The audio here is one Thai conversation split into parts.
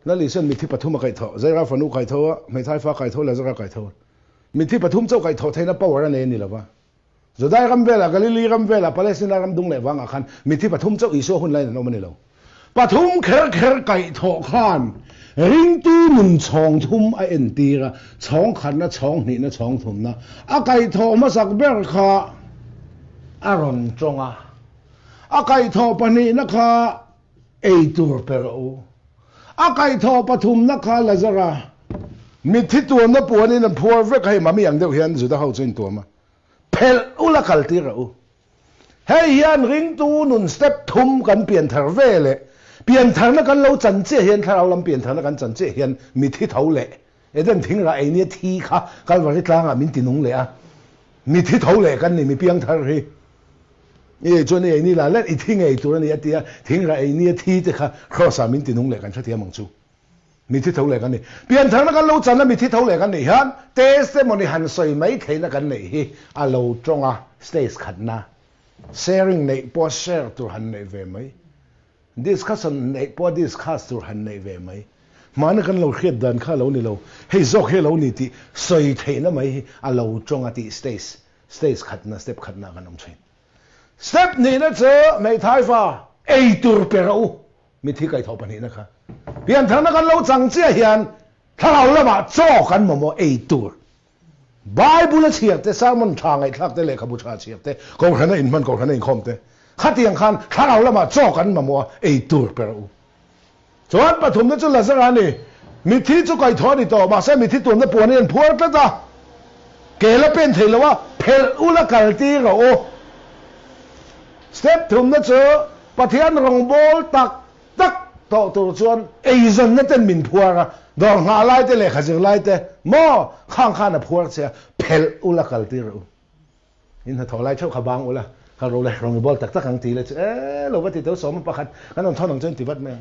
นั่นลิเซนมิที่ปฐุมไก่ทอใจราฟันุไก่ทอไม่ท้ายฟ้าไก่ทอแล้วจะไก่ทอมิที่ปฐุมเจ้าไก่ทอไทยนับปวารณนี่หรอวะจะได้กำเวลากาลิลีกำเวลาปาเลสไตน์กำดุงเลวังอาคันมิที่ปฐุมเจ้าอิสโซหุ่นไรนั่นเอามันนี่เราปฐุมเคร์ไก่ทอขานริงตูมุนช่องทุ่มไอเอ็นตีระช่องขันนะช่องนี่นะช่องทุ่มนะอาไก่ทอมาสักเบรคาอารอนจงอาไก่ทอปนีนะคะเอตูร์เปโรอาไก่ทอปฐุมนะคะลาซาระมิที่ตัวนับปัวนี่นับพัวเวกให้มาไม่อย่างเดียวเห็นสุดท้ายเขาจนตัวมาเพลอุลกัลตีระเฮียนริงตูนุนสเต็ปทุ่มกันเปลี่ยนทางเวเลเปลี่ยนทางนักกันเราจันเจเห็นถ้าเราลำเปลี่ยนทางนักกันจันเจเห็นมิที่เท่าเละเอ็นทิ้งละไอเนี่ยทีค่ะกันวันที่กลางอ่ะมินตินุงเละมิที่เท่าเละกันนี่มีเพียงทางเฮนี่จนไอ้นี่ละเล่นอีทิ้งไอ้ตัวนี้เดียทิ้งละไอ้เนี่ยทีจะค่ะครอสามินตินุงเละกันชัดเทียมังจูมีที่เท่าเละกันนี่เปลี่ยนทางนักกันเราจันแล้วมีที่เท่าเละกันนี่ฮะเตสเตมันนี่หันสวยไม่เทนักกันนี่ฮีอาเราจงอ่ะสเตสขัดนะ sharing ในพอ share ตัวหันในเวไหมdiscussion ในพอ discuss ตัวหันในเวไหมมันกันเราเครียดดันข้าเรานี่เราให้จอกให้เรานี่ที่สวยเทนะไหมอาเราจงอ่ะที่ stage ขัดนะ step ขัดนะกันน้องชาย step นี่นะเจ้าไม่ท้ายฟ้าไอตัวเปเรามีที่ไกลทอปนี่นะคะเปลี่ยนทางนักกันเราจังเจียเหียนถ้าเราละมาจ่อกันมั่วไอตัวไบเบิลเชียบแต่สร้างมันทางไอ้ทักแต่เลยขบุชาเชียบแต่กองขันอินมันกองขันอินคอมแต่ขัดยังขันถ้าเราละมาจ่อกันมั่วไอตัวเปเราส่วนปฐมนั่นจุลสระนี่มีที่จุกไก่ทอนี่ต่อมาเส้นมีที่ตัวนั่นปวดนี่พัวตั้งแต่เกล้เป็นเทลว่าเพลอุลกัลตีเราสเต็ปถุมนั่นเจอปะเทียนรองบอลตักต่อตัวส่วนไอ้จนนั่นเป็นมินพัวระดองหาไล่แต่เลยขจิงไล่แต่หม้อข้างน่ะพัวเสียเพลอุลกัลตีเราอินถ้าถอไล่เช่าขบางอุละเขาเราเลยรองบอลตักขังตีเลยเราว่าติดตัวสองมันประคันงั้นต้องท่อนของเจ้าติบัดแม่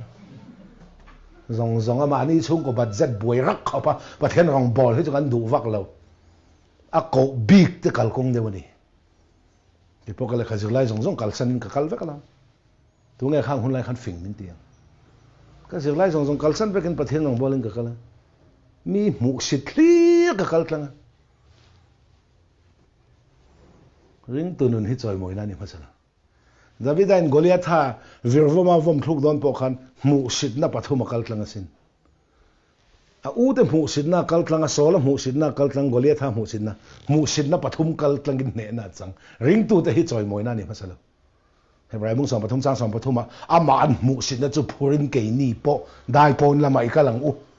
zong ama ni chung ko budget boi rak khapa pathen rong bol he chukan du wak lo a ko big te kal kong de wani ti pokale khajir lai zong kal san ka kal vekala tu nge khang hun lai khan fing min tiang ka jir lai zong kal san vekin pathen rong bol in ka kala mi mu sit thli ka kal tlang ring tunun hi choi moina ni phasala Davidain Goliatha virvoma vom thluk don pokhan mu sitna pathuma kaltlanga sin a ute mu sitna kaltlanga sola mu sitna kaltlang Goliatha mu sitna pathum kaltlangin ne na chang ring tu te hi choi moina ni phasalo hebrai mung som pathum chang som pathuma ama an mu sitna chu phurin ke ni po dai pon lama ikalang u